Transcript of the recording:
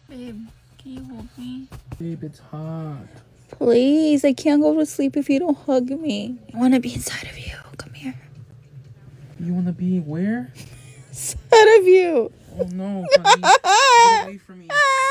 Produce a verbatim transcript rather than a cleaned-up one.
Babe, can you hold me? Babe, it's hot. Please, I can't go to sleep if you don't hug me. I want to be inside of you. Come here. You want to be where? Inside of you. Oh no, honey. Get away from me.